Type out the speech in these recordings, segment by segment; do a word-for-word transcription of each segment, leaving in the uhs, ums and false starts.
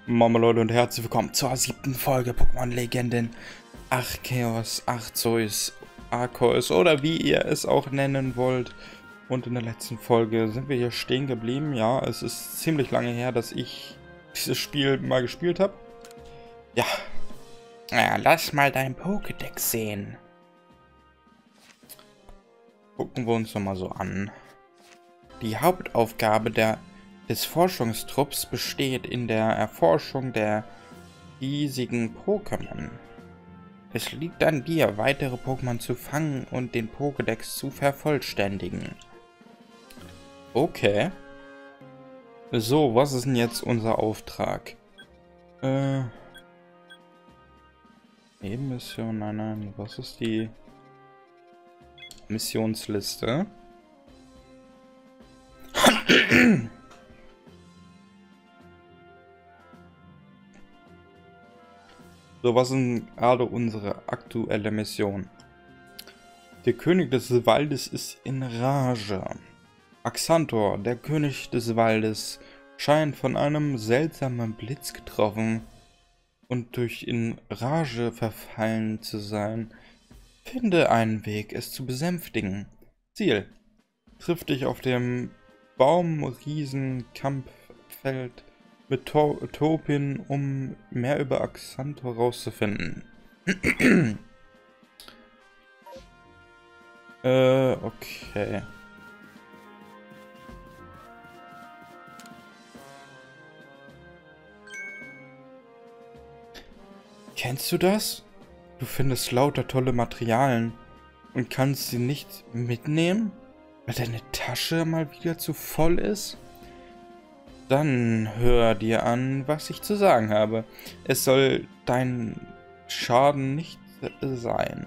Moin Leute und herzlich willkommen zur siebten Folge Pokémon Legenden Arceus, Arceus, Arceus oder wie ihr es auch nennen wollt. Und in der letzten Folge sind wir hier stehen geblieben. Ja, es ist ziemlich lange her, dass ich dieses Spiel mal gespielt habe. Ja. Ja, lass mal dein Pokédex sehen. Gucken wir uns nochmal so an. Die Hauptaufgabe der des Forschungstrupps besteht in der Erforschung der hiesigen Pokémon. Es liegt an dir, weitere Pokémon zu fangen und den Pokédex zu vervollständigen. Okay. So, was ist denn jetzt unser Auftrag? Äh. Nebenmission, nein, nein. Was ist die Missionsliste? So, was ist gerade unsere aktuelle Mission? Der König des Waldes ist in Rage. Axantor, der König des Waldes, scheint von einem seltsamen Blitz getroffen und durch in Rage verfallen zu sein. Finde einen Weg, es zu besänftigen. Ziel: Triff dich auf dem Baumriesen-Kampffeld mit to Topin, um mehr über Axantor herauszufinden. äh, okay. Kennst du das? Du findest lauter tolle Materialien und kannst sie nicht mitnehmen, weil deine Tasche mal wieder zu voll ist? Dann hör dir an, was ich zu sagen habe. Es soll dein Schaden nicht sein.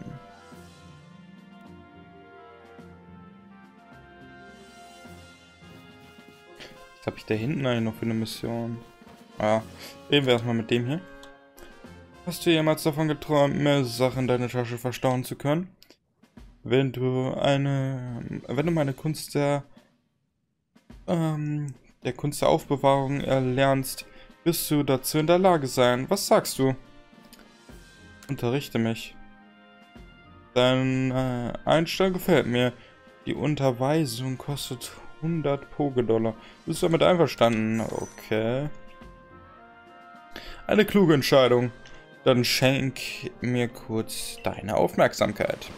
Was habe ich da hinten eigentlich noch für eine Mission? Ah, reden wir erstmal mit dem hier. Hast du jemals davon geträumt, mehr Sachen in deiner Tasche verstauen zu können? Wenn du eine... Wenn du meine Kunst der... Ähm... der Kunst der Aufbewahrung erlernst, wirst du dazu in der Lage sein. Was sagst du? Unterrichte mich. Deine Einstellung gefällt mir. Die Unterweisung kostet hundert Poké-Dollar. Bist du damit einverstanden? Okay. Eine kluge Entscheidung. Dann schenk mir kurz deine Aufmerksamkeit.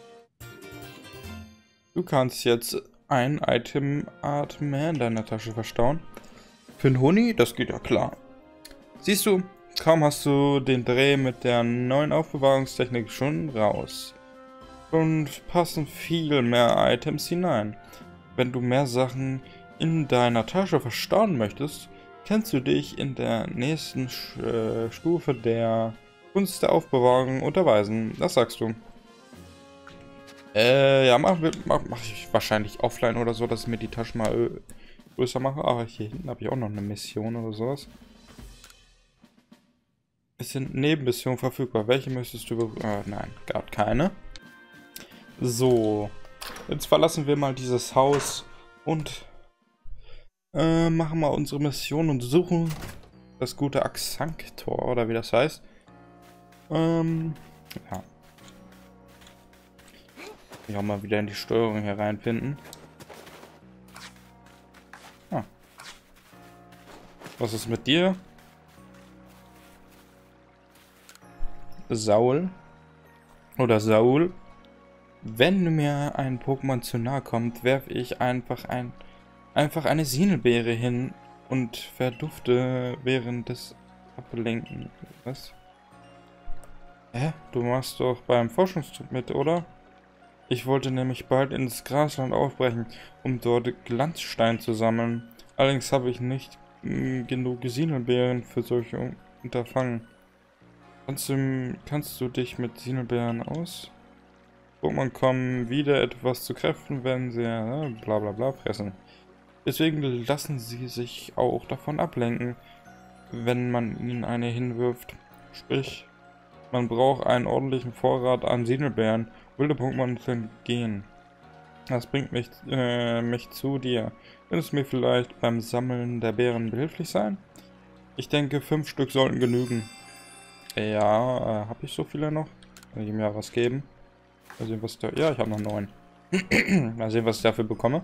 Du kannst jetzt ein Item-Art mehr in deiner Tasche verstauen. Für einen Honig? Das geht ja klar. Siehst du, kaum hast du den Dreh mit der neuen Aufbewahrungstechnik schon raus. Und passen viel mehr Items hinein. Wenn du mehr Sachen in deiner Tasche verstauen möchtest, kannst du dich in der nächsten äh, Stufe der Kunst der Aufbewahrung unterweisen. Was sagst du? Äh, ja, mache mach, mach ich wahrscheinlich offline oder so, dass ich mir die Tasche mal größer mache. Aber hier hinten habe ich auch noch eine Mission oder sowas. Es sind Nebenmissionen verfügbar. Welche möchtest du... Äh, nein, gar keine. So. Jetzt verlassen wir mal dieses Haus und äh, machen mal unsere Mission und suchen das gute Axantor, oder wie das heißt. Ähm, ja. Ich auch mal wieder in die Steuerung hier reinfinden. Ah. Was ist mit dir? Saul? Oder Saul? Wenn mir ein Pokémon zu nahe kommt, werfe ich einfach ein einfach eine Sinelbeere hin und verdufte während des Ablenken. Was? Hä? Du machst doch beim Forschungstrip mit, oder? Ich wollte nämlich bald ins Grasland aufbrechen, um dort Glanzstein zu sammeln. Allerdings habe ich nicht mh, genug Sinelbeeren für solche Unterfangen. Kannst du, kannst du dich mit Sinelbeeren aus? Pokémon kommen wieder etwas zu Kräften, wenn sie äh, bla bla bla fressen. Deswegen lassen sie sich auch davon ablenken, wenn man ihnen eine hinwirft. Sprich, man braucht einen ordentlichen Vorrat an Sinelbeeren. Wilde Pokémon können gehen. Das bringt mich, äh, mich zu dir. Könntest du mir vielleicht beim Sammeln der Beeren behilflich sein? Ich denke, fünf Stück sollten genügen. Ja, äh, habe ich so viele noch? Kann ich ihm ja was geben. Mal sehen, was da... Ja, ich habe noch neun. Mal sehen, was ich dafür bekomme.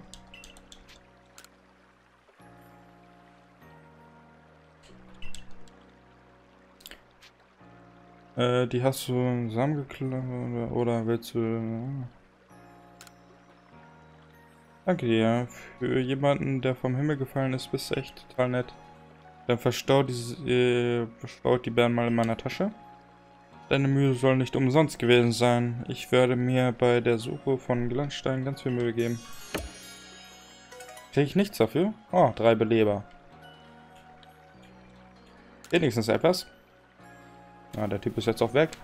Äh, die hast du zusammengeklammert oder willst du... Danke dir. Für jemanden, der vom Himmel gefallen ist, bist du echt total nett. Dann verstaut die, äh, verstaut die Bären mal in meiner Tasche. Deine Mühe soll nicht umsonst gewesen sein. Ich werde mir bei der Suche von Glanzsteinen ganz viel Mühe geben. Kriege ich nichts dafür? Oh, drei Beleber. Wenigstens etwas. Ah, der Typ ist jetzt auch weg.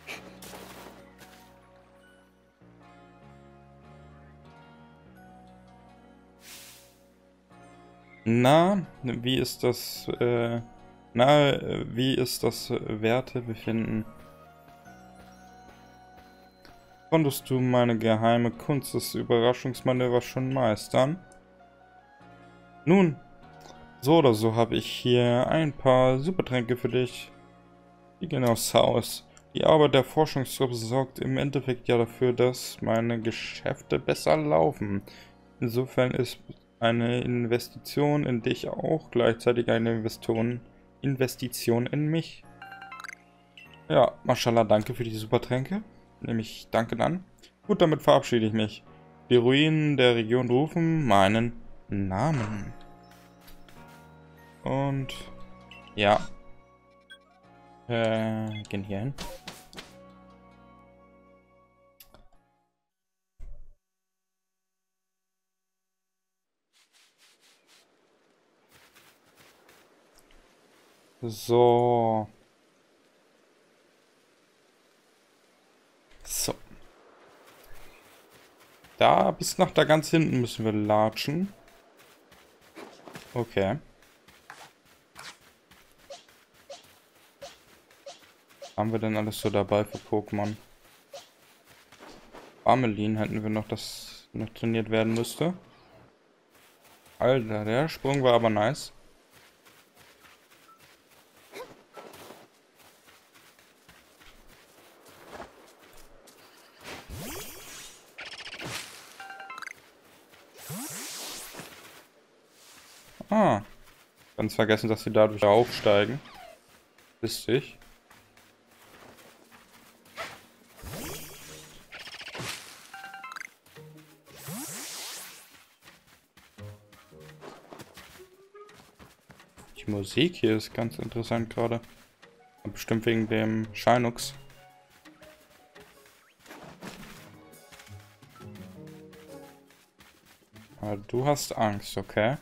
Na, wie ist das, äh, na, wie ist das Wertebefinden? Konntest du meine geheime Kunst des Überraschungsmanövers schon meistern? Nun, so oder so habe ich hier ein paar Supertränke für dich. Die gehen aufs Haus. Die Arbeit der Forschungsgruppe sorgt im Endeffekt ja dafür, dass meine Geschäfte besser laufen. Insofern ist eine Investition in dich auch gleichzeitig eine Investion, Investition in mich. Ja, Mashallah, danke für die Supertränke. Nehme ich dankend an. Gut, damit verabschiede ich mich. Die Ruinen der Region rufen meinen Namen. Und ja. Äh, gehen hier hin. So. So. Da, bis nach da ganz hinten müssen wir latschen. Okay. Haben wir denn alles so dabei für Pokémon? Amelin hätten wir noch, das noch trainiert werden müsste. Alter, der Sprung war aber nice. Ah. Ganz vergessen, dass sie dadurch aufsteigen. Lustig. Die Musik hier ist ganz interessant gerade. Bestimmt wegen dem Shinux. Aber du hast Angst, okay?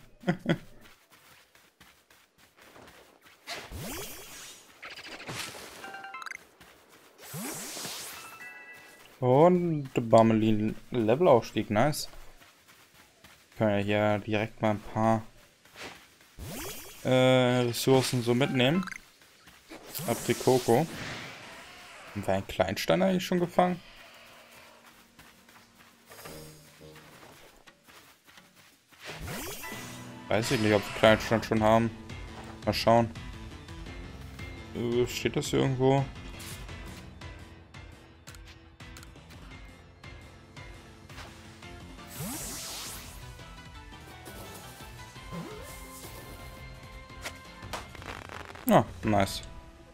Und Bammelin Levelaufstieg, nice. Können wir hier direkt mal ein paar äh, Ressourcen so mitnehmen. Aprikoko. Haben wir einen Kleinstein eigentlich schon gefangen? Weiß ich nicht, ob wir Kleinstein schon haben. Mal schauen. Äh, steht das hier irgendwo? Ah, nice.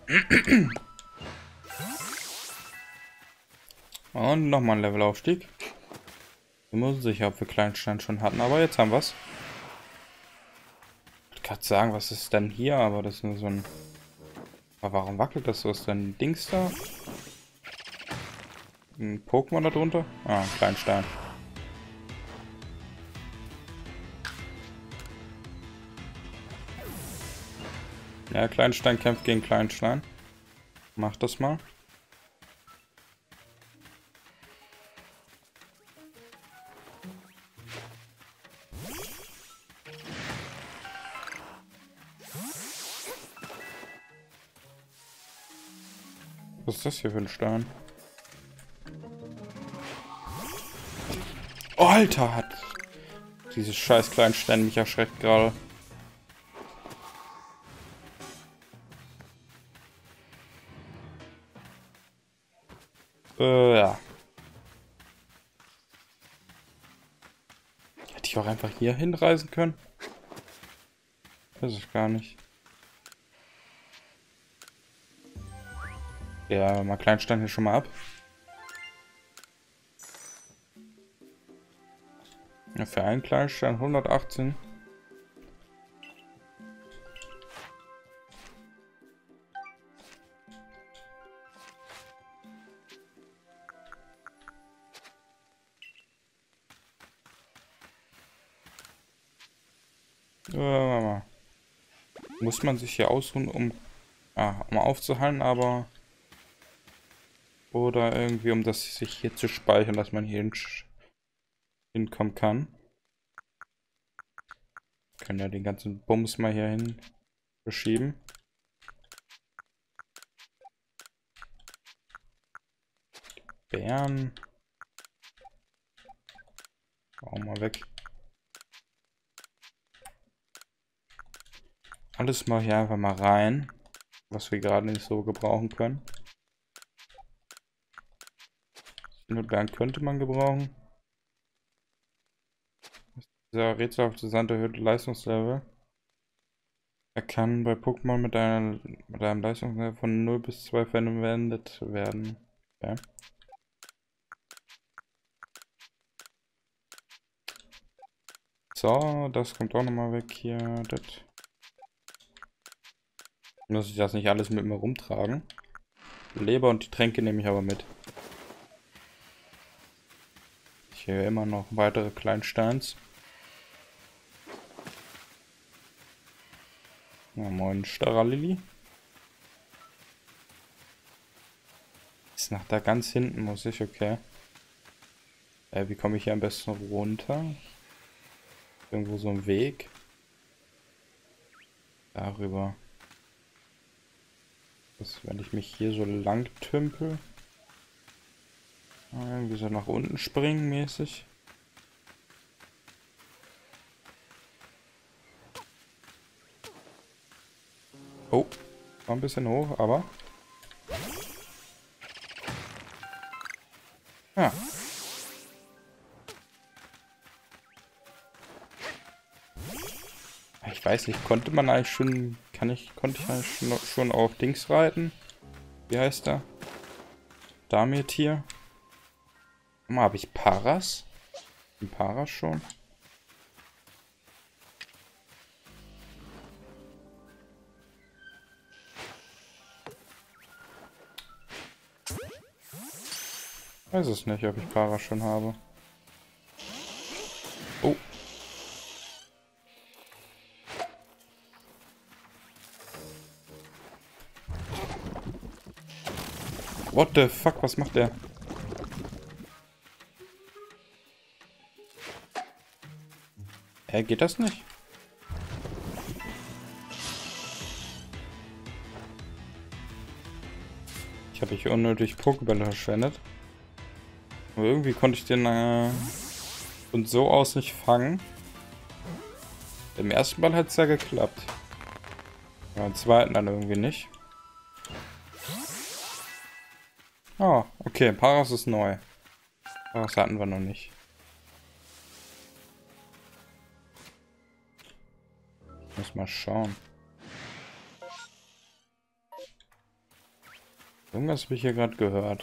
Und nochmal ein Levelaufstieg. Ich bin sicher, ob wir Kleinstein schon hatten, aber jetzt haben wir es. Ich kann sagen, was ist denn hier, aber das ist nur so ein... Aber warum wackelt das so? Ist denn ein Dings da? Ein Pokémon da drunter? Ah, ein Kleinstein. Ja, Kleinstein kämpft gegen Kleinstein. Mach das mal. Was ist das hier für ein Stein? Oh, Alter, hat dieses scheiß Kleinstein mich erschreckt gerade. Äh, ja. Hätte ich auch einfach hier hinreisen können? Weiß ich gar nicht. Ja, mal Kleinstein hier schon mal ab. Ja, für einen Kleinstein hundertachtzehn. Äh, muss man sich hier ausruhen, um, ah, um aufzuhalten, aber... Oder irgendwie, um das sich hier zu speichern, dass man hier hin hinkommen kann. Können ja den ganzen Bums mal hier hin verschieben. Bären. Auch mal weg. Alles mal hier einfach mal rein, was wir gerade nicht so gebrauchen können. Bären könnte man gebrauchen. Dieser rätselhafte Sand erhöht Leistungslevel. Er kann bei Pokémon mit, mit einem Leistungslevel von null bis zwei verwendet werden. Okay. So, das kommt auch nochmal weg hier. Das. Muss ich das nicht alles mit mir rumtragen? Leber und die Tränke nehme ich aber mit. Ich höre immer noch weitere Kleinsteins. Ja, moin, Staralili. Ist nach da ganz hinten, muss ich, okay. Äh, wie komme ich hier am besten runter? Irgendwo so ein Weg. Darüber. Das, wenn ich mich hier so lang tümpel. Irgendwie so nach unten springen mäßig. Oh, war ein bisschen hoch, aber... Ja. Ich weiß nicht, konnte man eigentlich schon... Kann ich... Konnte ich eigentlich schon, schon auf Dings reiten? Wie heißt der? Damit-Tier. Mal, habe ich Paras? Ein Paras schon? Weiß es nicht, ob ich Paras schon habe. Oh. What the fuck, was macht der? Hä, geht das nicht? Ich habe hier unnötig Pokébälle verschwendet. Aber irgendwie konnte ich den äh, von so aus nicht fangen. Im ersten Ball hat es ja geklappt. Ja, im zweiten dann irgendwie nicht. Ah, okay, Paras ist neu. Paras hatten wir noch nicht. Muss mal schauen. Irgendwas habe ich hier gerade gehört.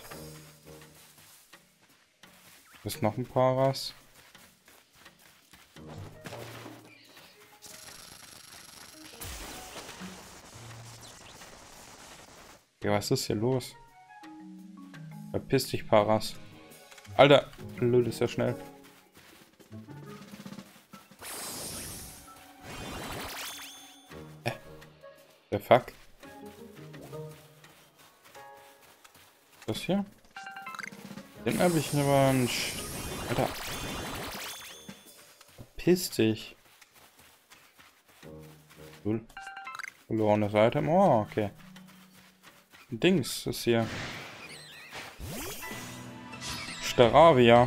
Ist noch ein Paras? Ja, was ist hier los? Verpiss dich, Paras. Alter, Lül ist ja schnell. Äh, der Fuck. Das hier? Den habe ich aber ein... Sch Alter. Verpiss dich. Cool. Verlorenes Item. Oh, okay. Dings ist hier. Staravia.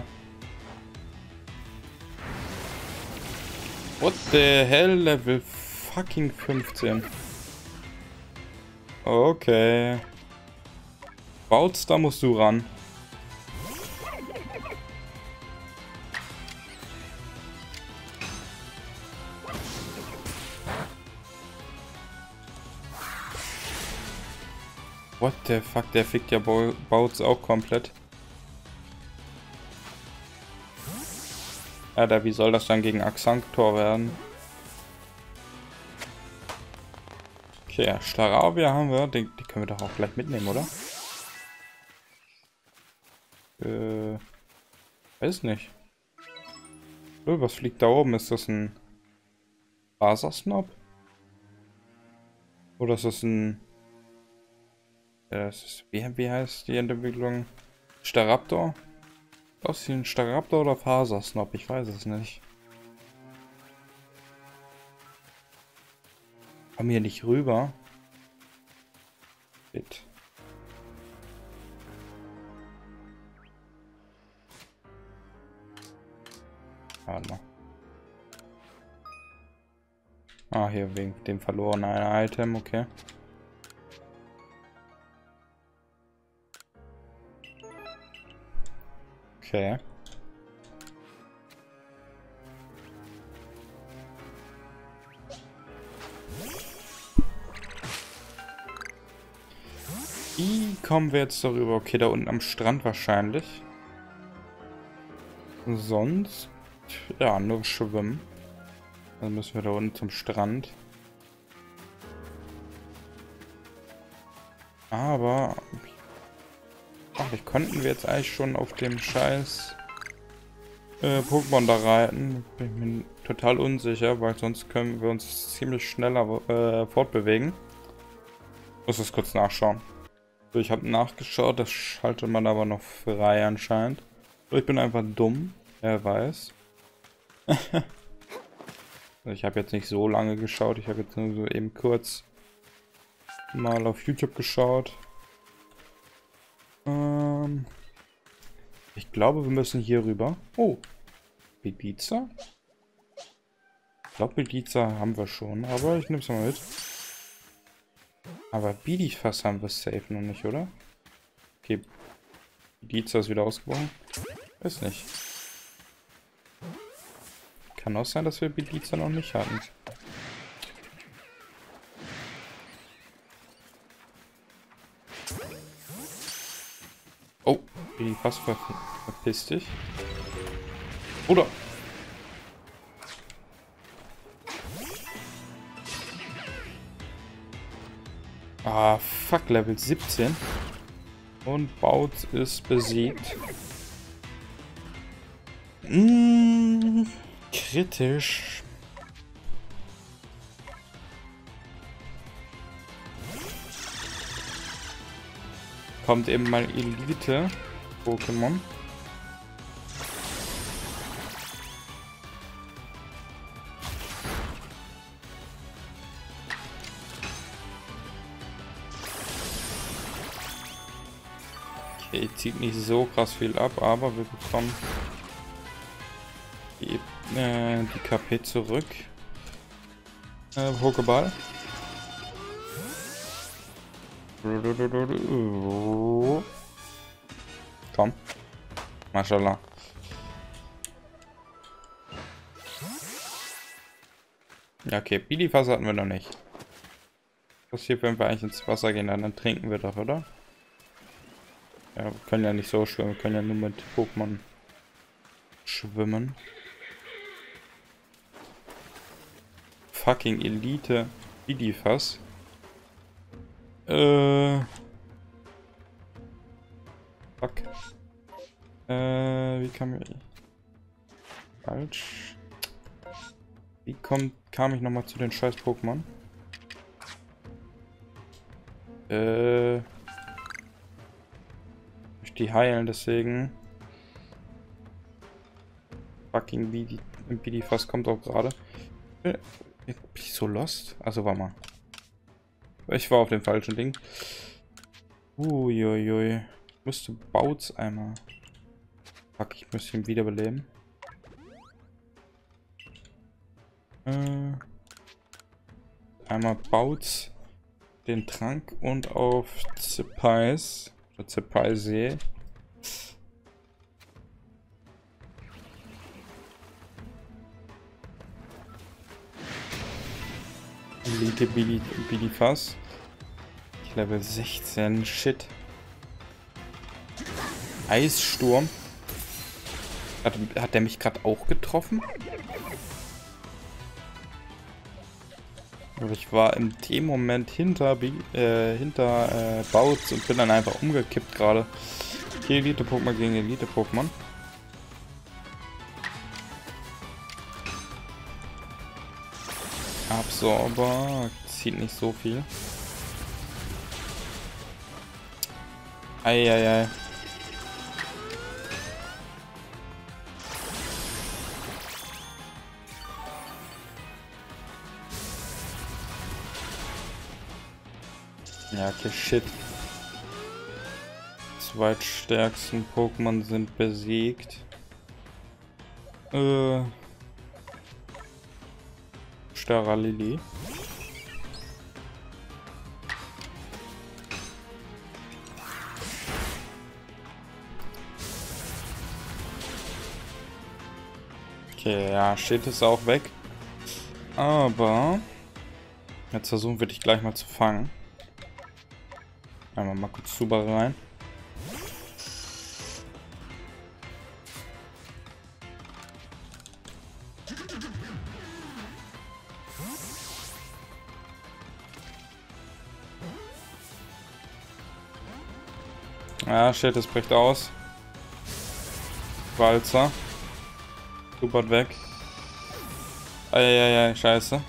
What the hell? Level fucking fünfzehn. Okay. Bautz, da musst du ran. What the fuck, der fickt ja Bouts auch komplett. Alter, wie soll das dann gegen Axanctor werden? Okay, Staravia haben wir. Den, die können wir doch auch gleich mitnehmen, oder? Äh, weiß nicht. Oh, was fliegt da oben? Ist das ein Fasersnob? Oder ist das ein... Ja, das ist, wie, wie heißt die Entwicklung? Staraptor? Ist das ein Staraptor oder Fasersnob? Ich weiß es nicht. Komm hier nicht rüber. Shit. Warte mal. Ah, hier wegen dem verlorenen Item, okay. Okay. Wie kommen wir jetzt darüber? Okay, da unten am Strand wahrscheinlich. Sonst, ja, nur schwimmen. Dann müssen wir da unten zum Strand. Aber, ach, ich könnten wir jetzt eigentlich schon auf dem scheiß äh, Pokémon da reiten. Bin ich mir total unsicher, weil sonst können wir uns ziemlich schneller äh, fortbewegen. Muss das kurz nachschauen. So, ich habe nachgeschaut, das schaltet man aber noch frei anscheinend. Ich bin einfach dumm, wer weiß. Ich habe jetzt nicht so lange geschaut, ich habe jetzt nur so eben kurz mal auf YouTube geschaut. Ähm ich glaube, wir müssen hier rüber. Oh, Bidiza? Ich glaube, Bidiza haben wir schon, aber ich nehme es mal mit. Aber Bidifass haben wir safe noch nicht, oder? Okay, Bidiza ist wieder ausgebrochen. Weiß nicht. Kann auch sein, dass wir Bidiza noch nicht hatten. Oh, Bidifass ver verpiss dich. Oder? Ah, fuck, Level siebzehn. Und Bouts ist besiegt. Mmh, kritisch. Kommt eben mal Elite-Pokémon. Okay, zieht nicht so krass viel ab, aber wir bekommen die, äh, die K P zurück. Äh, Pokéball. Komm. Mashallah. Ja, okay, Bidifass hatten wir noch nicht. Was hier, wenn wir eigentlich ins Wasser gehen, dann, dann trinken wir doch, oder? Ja, wir können ja nicht so schwimmen, wir können ja nur mit Pokémon schwimmen. Fucking Elite Bidifass. Äh. Fuck. Äh, wie kam ich. Falsch. Wie kommt, kam ich nochmal zu den scheiß Pokémon? Äh. Ich die heilen, deswegen. Fucking Bidi, Bidifass kommt auch gerade. Bin ich so lost? Also war mal. Ich war auf dem falschen Ding. Uiuiui. Ich müsste Bouts einmal. Fuck, ich müsste ihn wiederbeleben. Äh, einmal Bouts den Trank und auf Zepais. Oder Zepaisee. Elite Bidifass. Ich Level sechzehn, shit. Eissturm. Hat, hat der mich gerade auch getroffen? Aber ich war in dem Moment hinter, äh, hinter äh, Bautz und bin dann einfach umgekippt gerade. Hier Elite-Pokémon gegen Elite-Pokémon. Absorber zieht nicht so viel. Eieiei. Ja, okay, shit. Zweitstärksten Pokémon sind besiegt. Äh. Staralili. Okay, ja, shit ist auch weg. Aber jetzt versuchen wir dich gleich mal zu fangen. Einmal mal kurz Zuba rein. Ja, shit, es bricht aus. Walzer. Super weg. Eieiei, scheiße.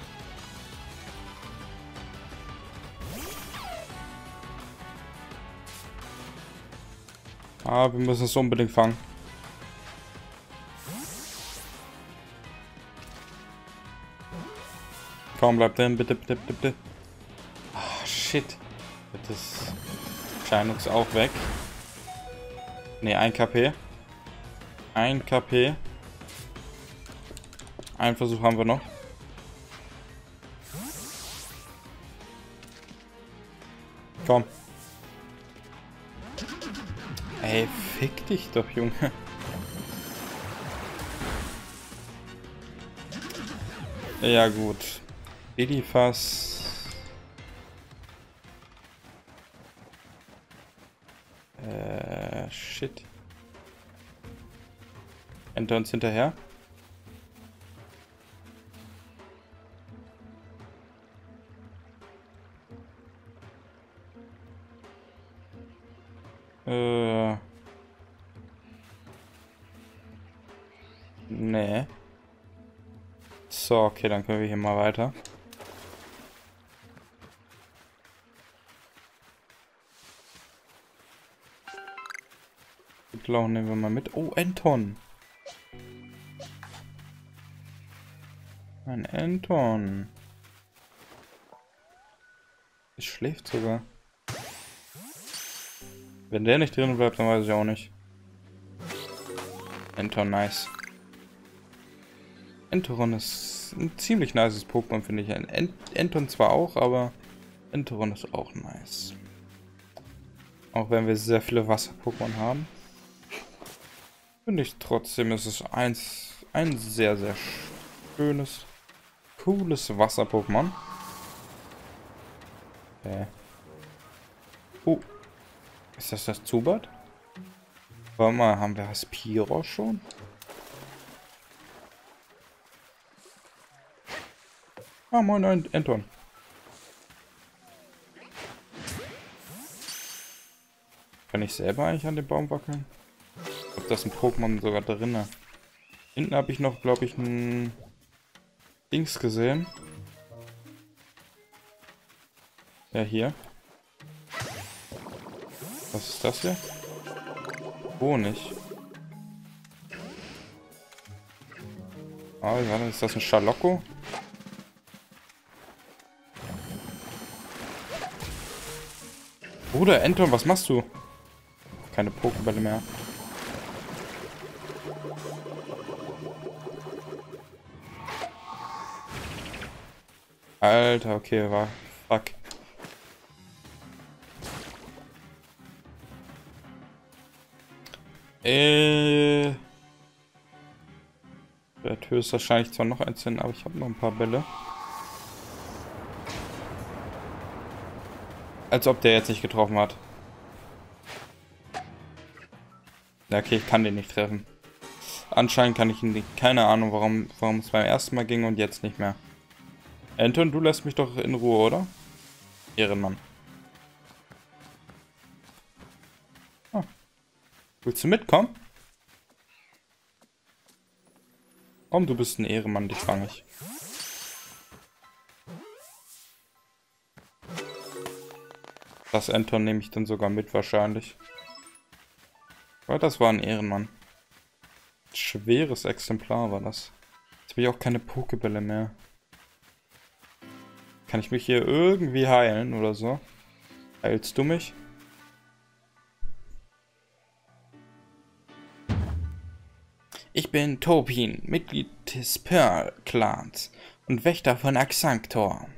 Ah, wir müssen es unbedingt fangen. Komm, bleib drin, bitte, bitte, bitte, bitte. Ah, shit. Das Scheinung ist auch weg. Ne, ein KP. Ein KP. Einen Versuch haben wir noch. Komm. Ey, fick dich doch, Junge. Ja gut. Edifass. Äh, shit. Enter uns hinterher. Äh. Nee. So, okay, dann können wir hier mal weiter. Blau nehmen wir mal mit. Oh, Anton. Ein Anton. Es schläft sogar. Wenn der nicht drin bleibt, dann weiß ich auch nicht. Anton, nice. Entoron ist ein ziemlich nices Pokémon, finde ich. Ent Anton zwar auch, aber Entoron ist auch nice. Auch wenn wir sehr viele Wasser-Pokémon haben. Finde ich trotzdem, ist es eins, ein sehr, sehr schönes, cooles Wasser-Pokémon. Okay. Oh. Ist das das Zubat? Warte mal, haben wir Aspiro schon? Ah, moin, Anton. Kann ich selber eigentlich an den Baum wackeln? Ich glaube, das ist ein Pokémon sogar drin. Hinten habe ich noch, glaube ich, ein Dings gesehen. Ja, hier. Was ist das hier? Honig. Ah, warte, ist das ein Schalocco? Bruder, Anton, was machst du? Keine Pokébälle mehr. Alter, okay, war. Fuck. Äh. Wird höchstwahrscheinlich zwar noch eins hin, aber ich habe noch ein paar Bälle. Als ob der jetzt nicht getroffen hat. Ja, okay, ich kann den nicht treffen. Anscheinend kann ich ihn nicht. Keine Ahnung, warum, warum es beim ersten Mal ging und jetzt nicht mehr. Anton, du lässt mich doch in Ruhe, oder? Ehrenmann. Oh. Willst du mitkommen? Komm, du bist ein Ehrenmann, dich fange ich. Das Anton nehme ich dann sogar mit wahrscheinlich. Weil das war ein Ehrenmann. Schweres Exemplar war das. Jetzt habe ich auch keine Pokebälle mehr. Kann ich mich hier irgendwie heilen oder so? Heilst du mich? Ich bin Topin, Mitglied des Pearl-Clans und Wächter von Axanctor.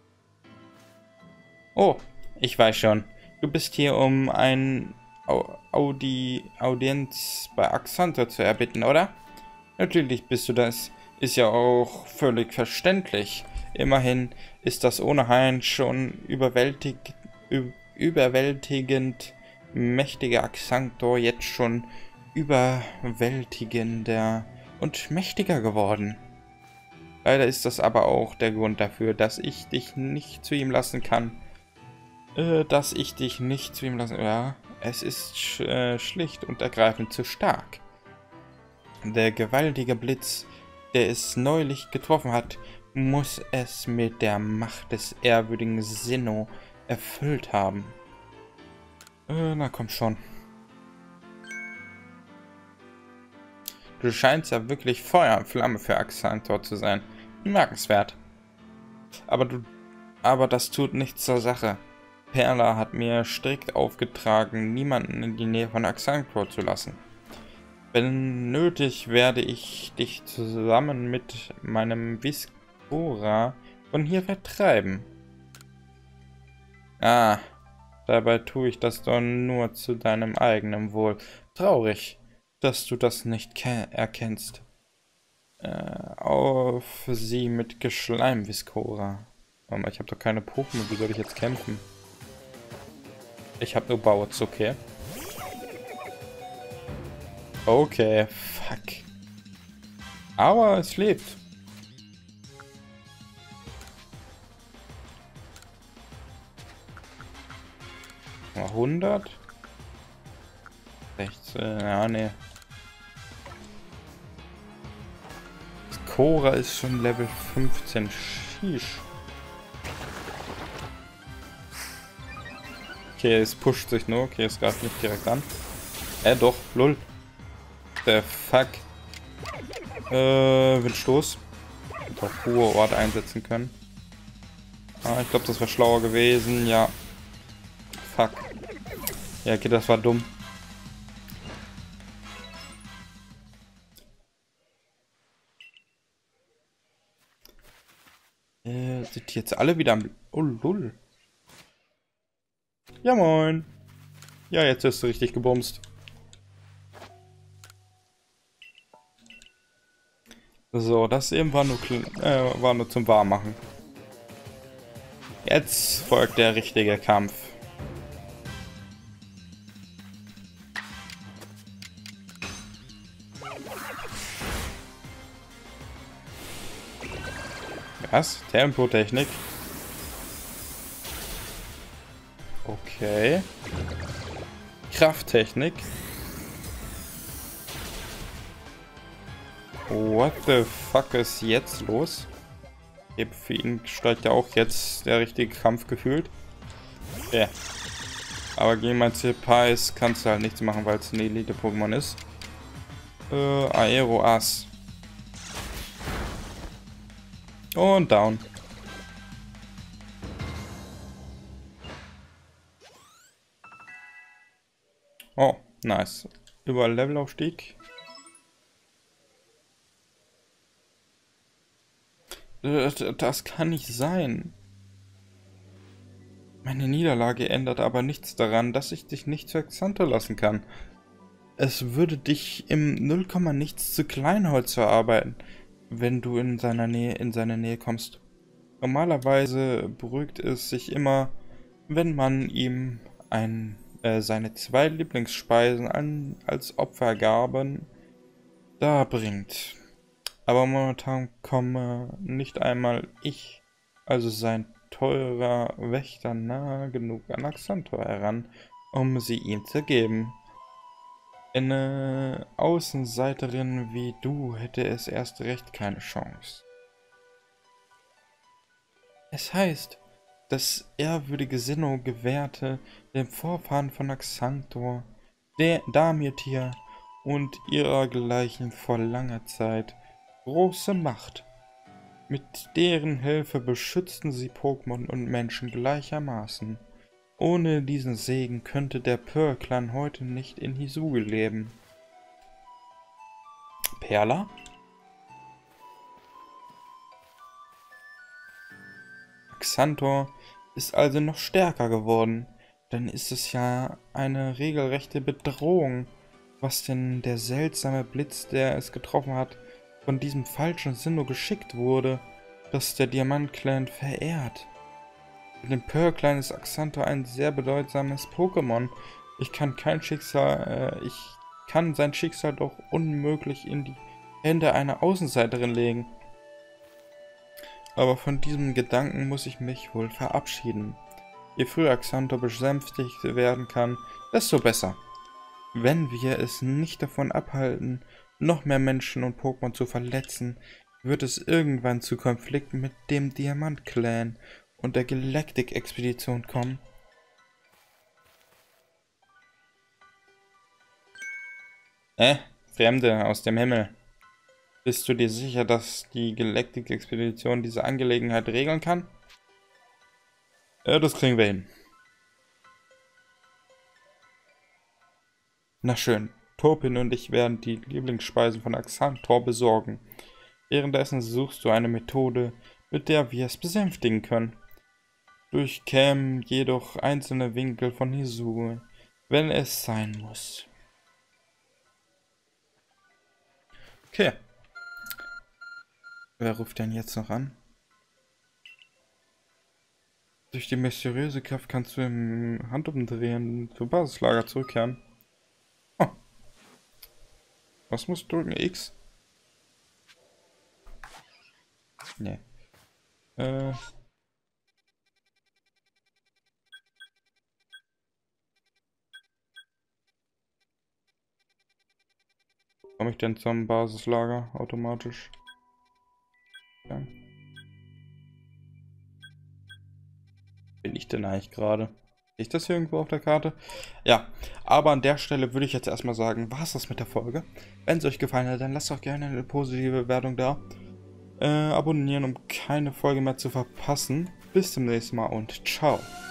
Oh, ich weiß schon. Du bist hier, um ein Audi Audienz bei Axanctor zu erbitten, oder? Natürlich bist du das. Ist ja auch völlig verständlich. Immerhin ist das ohnehin schon überwältig, überwältigend mächtige Axanctor jetzt schon überwältigender und mächtiger geworden. Leider ist das aber auch der Grund dafür, dass ich dich nicht zu ihm lassen kann. Äh, dass ich dich nicht zu ihm lassen... Ja, es ist sch äh, schlicht und ergreifend zu stark. Der gewaltige Blitz, der es neulich getroffen hat, muss es mit der Macht des ehrwürdigen Sinnoh erfüllt haben. Äh, na komm schon. Du scheinst ja wirklich Feuer und Flamme für Axanctor zu sein. Bemerkenswert. Aber du, aber das tut nichts zur Sache. Perla hat mir strikt aufgetragen, niemanden in die Nähe von Axanctor zu lassen. Wenn nötig, werde ich dich zusammen mit meinem Viscora von hier vertreiben. Ah, dabei tue ich das doch nur zu deinem eigenen Wohl. Traurig, dass du das nicht erkennst. Äh, auf sie mit Geschleim, Viscora. Oh, ich habe doch keine Pokémon, wie soll ich jetzt kämpfen? Ich habe nur Bauerz, okay. Okay, fuck. Aber es lebt. hundert. sechzehn, ja, ne. Cora ist schon Level fünfzehn. Sheesh. Okay, es pusht sich nur. Okay, es greift nicht direkt an. Äh, doch, lol. Der fuck. Äh, Windstoß. Und auch hohe Ort einsetzen können. Ah, ich glaube, das wäre schlauer gewesen. Ja. Fuck. Ja, okay, das war dumm. Äh, sind die jetzt alle wieder am... Oh, lol. Ja, moin. Ja, jetzt ist du richtig gebumst. So, das eben war nur, äh, war nur zum Warmmachen. Jetzt folgt der richtige Kampf. Was? Tempotechnik? Okay. Krafttechnik. What the fuck ist jetzt los? Für ihn steigt ja auch jetzt der richtige Kampf gefühlt. Ja. Aber gegen mein Cepais kannst du halt nichts machen, weil es ein Elite-Pokémon ist. Äh, Aero-Ass. Und down. Oh, nice. Über Levelaufstieg. Das kann nicht sein. Meine Niederlage ändert aber nichts daran, dass ich dich nicht zu Axanctor lassen kann. Es würde dich im null Komma nichts zu Kleinholz verarbeiten, wenn du in seiner Nähe in seine Nähe kommst. Normalerweise beruhigt es sich immer, wenn man ihm ein, äh, seine zwei Lieblingsspeisen an, als Opfergaben darbringt. Aber momentan komme nicht einmal ich, also sein teurer Wächter, nahe genug an Axantor heran, um sie ihm zu geben. Eine Außenseiterin wie du hätte es erst recht keine Chance. Es heißt, das ehrwürdige Sinnoh gewährte dem Vorfahren von Axantor, der Damirtir und ihrer-gleichen vor langer Zeit große Macht. Mit deren Hilfe beschützten sie Pokémon und Menschen gleichermaßen. Ohne diesen Segen könnte der Purr-Clan heute nicht in Hisuiu leben. Perla? Axantor ist also noch stärker geworden. Dann ist es ja eine regelrechte Bedrohung. Was denn der seltsame Blitz, der es getroffen hat, von diesem falschen Sinnoh geschickt wurde, das der Diamant-Clan verehrt. Für den Purr-Clan ist Axantor ein sehr bedeutsames Pokémon. Ich kann kein Schicksal, äh, ich kann sein Schicksal doch unmöglich in die Hände einer Außenseiterin legen. Aber von diesem Gedanken muss ich mich wohl verabschieden. Je früher Axantor besänftigt werden kann, desto besser. Wenn wir es nicht davon abhalten, noch mehr Menschen und Pokémon zu verletzen, wird es irgendwann zu Konflikten mit dem Diamant-Clan und der Galactic-Expedition kommen. Äh, Fremde aus dem Himmel. Bist du dir sicher, dass die Galactic-Expedition diese Angelegenheit regeln kann? Ja, das kriegen wir hin. Na schön. Turpin und ich werden die Lieblingsspeisen von Axantor besorgen. Währenddessen suchst du eine Methode, mit der wir es besänftigen können. Durchkämen jedoch einzelne Winkel von Hisuiu, wenn es sein muss. Okay. Wer ruft denn jetzt noch an? Durch die mysteriöse Kraft kannst du im Handumdrehen zum Basislager zurückkehren. Oh. Was musst du drücken? X? Nee. Äh. Komme ich denn zum Basislager automatisch? Ja. Bin ich denn eigentlich gerade? Sehe ich das hier irgendwo auf der Karte? Ja, aber an der Stelle würde ich jetzt erstmal sagen, war es das mit der Folge. Wenn es euch gefallen hat, dann lasst doch gerne eine positive Bewertung da. Äh, abonnieren, um keine Folge mehr zu verpassen. Bis zum nächsten Mal und ciao.